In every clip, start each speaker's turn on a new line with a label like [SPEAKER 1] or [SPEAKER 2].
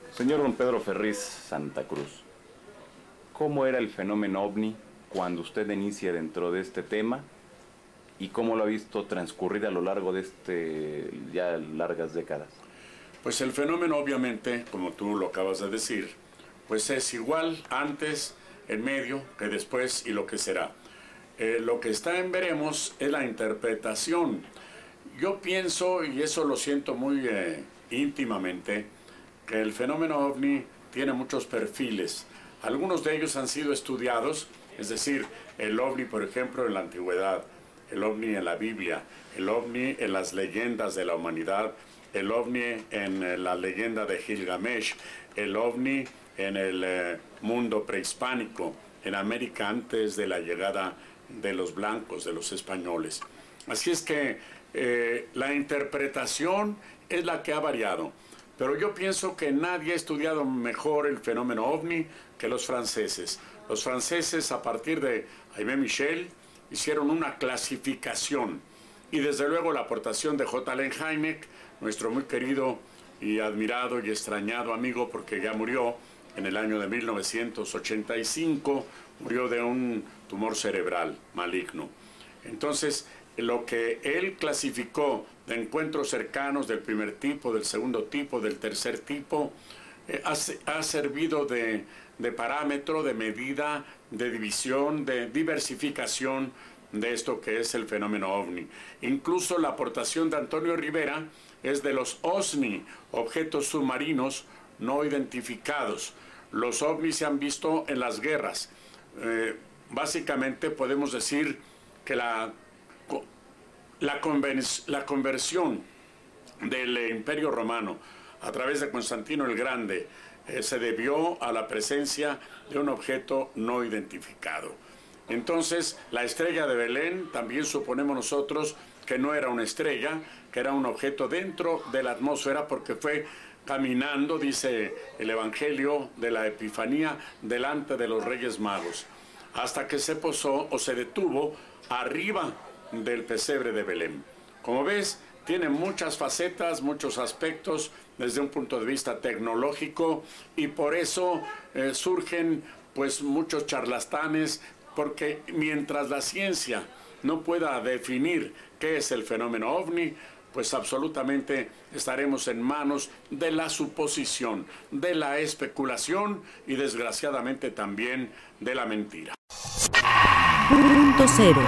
[SPEAKER 1] Señor don Pedro Ferriz Santa Cruz, ¿cómo era el fenómeno OVNI cuando usted inicia dentro de este tema y cómo lo ha visto transcurrir a lo largo de ya largas décadas?
[SPEAKER 2] Pues el fenómeno, obviamente, como tú lo acabas de decir, pues es igual antes, en medio, que después y lo que será. Lo que está en veremos es la interpretación. Yo pienso, y eso lo siento muy íntimamente, que el fenómeno OVNI tiene muchos perfiles. Algunos de ellos han sido estudiados, es decir, el OVNI, por ejemplo, en la antigüedad, el OVNI en la Biblia, el OVNI en las leyendas de la humanidad, el OVNI en la leyenda de Gilgamesh, el OVNI en el mundo prehispánico, en América antes de la llegada de los blancos, de los españoles. Así es que la interpretación es la que ha variado. Pero yo pienso que nadie ha estudiado mejor el fenómeno OVNI que los franceses. Los franceses, a partir de Jaime Michel, hicieron una clasificación. Y desde luego la aportación de J. Allen Hynek, nuestro muy querido y admirado y extrañado amigo, porque ya murió en el año de 1985, murió de un tumor cerebral maligno. Entonces, lo que él clasificó de encuentros cercanos del primer tipo, del segundo tipo, del tercer tipo, ha servido de parámetro, de medida, de división, de diversificación de esto que es el fenómeno OVNI. Incluso la aportación de Antonio Rivera es de los OSNI, objetos submarinos no identificados. Los OVNI se han visto en las guerras. Básicamente podemos decir que la conversión del Imperio Romano a través de Constantino el Grande se debió a la presencia de un objeto no identificado. Entonces, la estrella de Belén también suponemos nosotros que no era una estrella, que era un objeto dentro de la atmósfera porque fue caminando, dice el Evangelio de la Epifanía, delante de los Reyes Magos, hasta que se posó o se detuvo arriba del pesebre de Belén. Como ves, tiene muchas facetas, muchos aspectos desde un punto de vista tecnológico y por eso surgen pues muchos charlatanes, porque mientras la ciencia no pueda definir qué es el fenómeno OVNI, pues absolutamente estaremos en manos de la suposición, de la especulación y desgraciadamente también de la mentira.
[SPEAKER 3] Punto cero.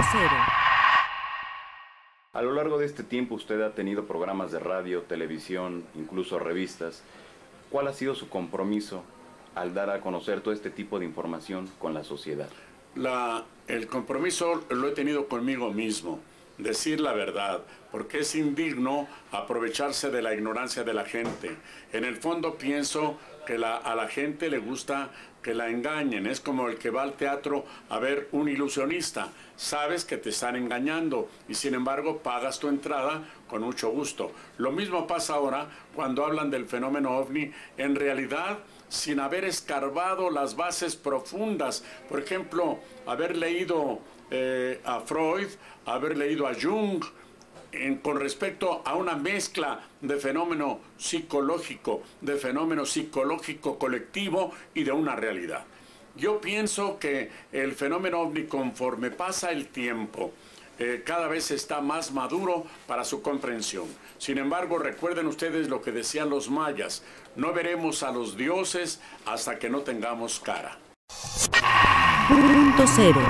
[SPEAKER 1] A lo largo de este tiempo usted ha tenido programas de radio, televisión, incluso revistas. ¿Cuál ha sido su compromiso al dar a conocer todo este tipo de información con la sociedad?
[SPEAKER 2] El compromiso lo he tenido conmigo mismo, decir la verdad, porque es indigno aprovecharse de la ignorancia de la gente. En el fondo pienso que a la gente le gusta que la engañen. Es como el que va al teatro a ver un ilusionista. Sabes que te están engañando y sin embargo pagas tu entrada con mucho gusto. Lo mismo pasa ahora cuando hablan del fenómeno OVNI, en realidad sin haber escarbado las bases profundas. Por ejemplo, haber leído a Freud, haber leído a Jung, con respecto a una mezcla de fenómeno psicológico colectivo y de una realidad. Yo pienso que el fenómeno OVNI, conforme pasa el tiempo, cada vez está más maduro para su comprensión. Sin embargo, recuerden ustedes lo que decían los mayas: no veremos a los dioses hasta que no tengamos cara.
[SPEAKER 3] Punto cero.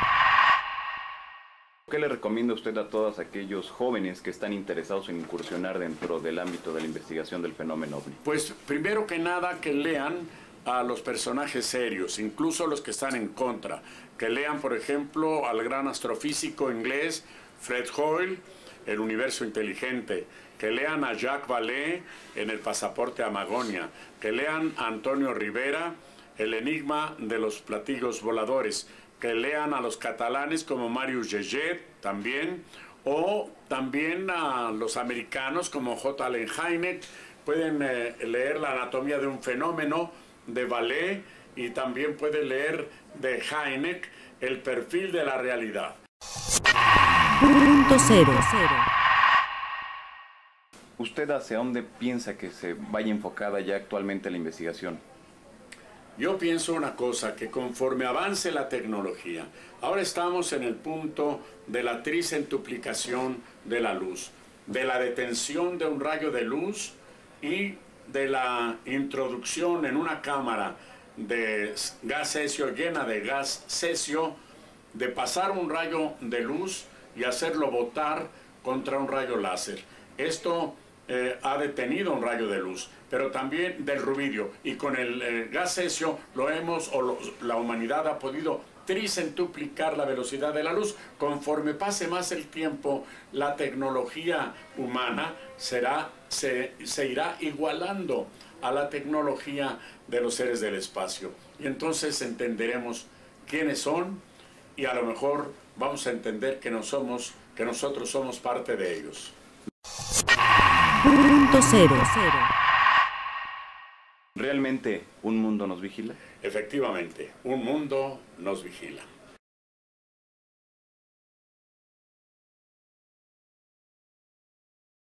[SPEAKER 1] ¿Qué le recomienda usted a todos aquellos jóvenes que están interesados en incursionar dentro del ámbito de la investigación del fenómeno OVNI?
[SPEAKER 2] Pues primero que nada que lean a los personajes serios, incluso los que están en contra. Que lean, por ejemplo, al gran astrofísico inglés Fred Hoyle, El universo inteligente. Que lean a Jacques Vallée en El pasaporte a Magonia. Que lean a Antonio Rivera, El enigma de los platillos voladores. Que lean a los catalanes como Marius Jaget también, o también a los americanos como J. Allen Hynek. Pueden leer La anatomía de un fenómeno de Vallée y también pueden leer de Hynek El perfil de la realidad.
[SPEAKER 3] Punto cero.
[SPEAKER 1] ¿Usted hacia dónde piensa que se vaya enfocada ya actualmente la investigación?
[SPEAKER 2] Yo pienso una cosa, que conforme avance la tecnología, ahora estamos en el punto de la tricentuplicación de la luz, de la detención de un rayo de luz y de la introducción en una cámara de gas cesio llena de gas cesio, de pasar un rayo de luz y hacerlo botar contra un rayo láser. Esto ha detenido un rayo de luz, pero también del rubidio, y con el gas cesio la humanidad ha podido tricentuplicar la velocidad de la luz. Conforme pase más el tiempo, la tecnología humana se irá igualando a la tecnología de los seres del espacio, y entonces entenderemos quiénes son, y a lo mejor vamos a entender que nosotros somos parte de ellos.
[SPEAKER 3] Punto cero.
[SPEAKER 1] ¿Realmente un mundo nos vigila?
[SPEAKER 2] Efectivamente, un mundo nos vigila.